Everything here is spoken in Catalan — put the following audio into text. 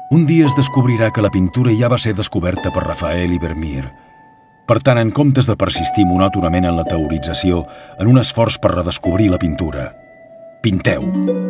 Un dia es descobrirà que la pintura ja va ser descoberta per Rafael i Vermeer. Per tant, en comptes de persistir monòtonament en la teorització, en un esforç per redescobrir la pintura, pinteu.